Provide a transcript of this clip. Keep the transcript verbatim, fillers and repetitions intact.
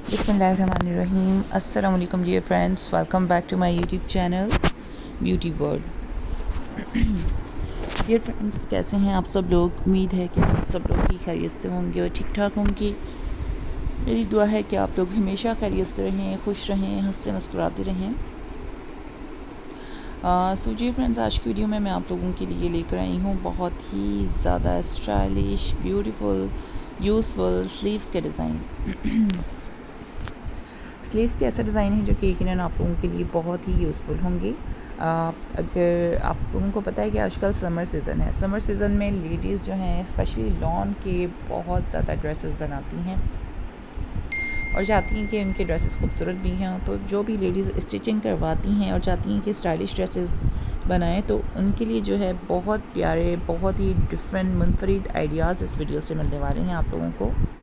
बिस्मिल्लाहिर्रहमानिर्रहीम। अस्सलाम वालेकुम dear friends, welcome back to my YouTube channel beauty world. Dear friends, कैसे हैं आप सब लोग? उम्मीद है कि आप सब लोग ही खैरियत से होंगे और ठीक ठाक होंगे। मेरी दुआ है कि आप लोग हमेशा खैरियत से रहें, खुश रहें, हंसते मुस्कुराते रहें। सो जी फ्रेंड्स, आज की वीडियो में मैं आप लोगों के लिए लेकर आई हूँ बहुत ही ज़्यादा स्टाइलिश, ब्यूटीफुल, यूज़फुल स्लीव्स के डिज़ाइन। स्लीव्स के ऐसा डिज़ाइन है जो कि यकीनन आप लोगों के लिए बहुत ही यूज़फुल होंगे। अगर आप लोगों को पता है कि आजकल समर सीज़न है, समर सीज़न में लेडीज़ जो हैं स्पेशली लॉन के बहुत ज़्यादा ड्रेसेस बनाती हैं और चाहती हैं कि उनके ड्रेसेस खूबसूरत भी हैं। तो जो भी लेडीज़ स्टिचिंग करवाती हैं और चाहती हैं कि स्टाइलिश ड्रेसेस बनाएं, तो उनके लिए जो है बहुत प्यारे, बहुत ही डिफरेंट, मुनफरिद आइडियाज़ इस वीडियो से मिलने वाले हैं आप लोगों को।